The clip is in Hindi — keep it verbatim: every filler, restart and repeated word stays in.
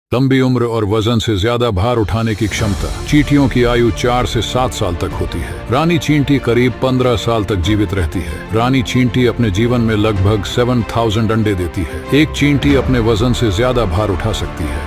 लंबी उम्र और वजन से ज्यादा भार उठाने की क्षमता। चींटियों की आयु चार से सात साल तक होती है। रानी चींटी करीब पंद्रह साल तक जीवित रहती है। रानी चींटी अपने जीवन में लगभग सात हज़ार अंडे देती है। एक चींटी अपने वजन से ज्यादा भार उठा सकती है।